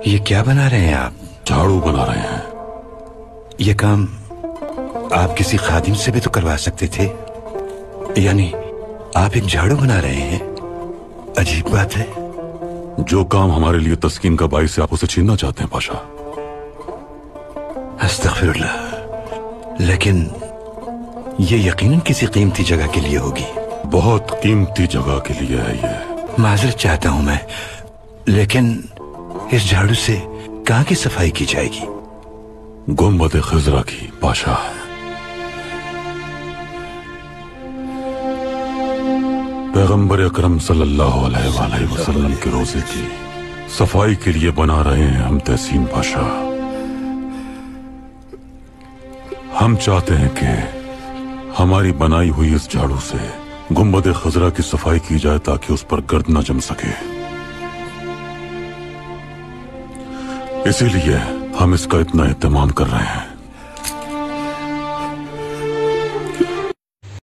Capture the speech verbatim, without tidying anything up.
ये क्या बना रहे हैं आप? झाड़ू बना रहे हैं। ये काम आप किसी खादिम से भी तो करवा सकते थे। यानी आप एक झाड़ू बना रहे हैं? अजीब बात है। जो काम हमारे लिए तस्कीन का बाइस है, आप उसे छीनना चाहते हैं पाशा। अस्तगफिरुल्लाह, लेकिन ये यकीनन किसी कीमती जगह के लिए होगी। बहुत कीमती जगह के लिए है ये। माजरत चाहता हूं मैं, लेकिन इस झाड़ू से कहां की सफाई की जाएगी? गुंबद खिजरा की पाशा। पैगंबर अकरम सल्लल्लाहु अलैहि वसल्लम के रोजे की सफाई के लिए बना रहे हैं हम तहसीन पाशा। हम चाहते हैं कि हमारी बनाई हुई इस झाड़ू से गुंबद खजरा की सफाई की जाए ताकि उस पर गर्द न जम सके। इसीलिए हम इसका इतना एहतमाम कर रहे हैं।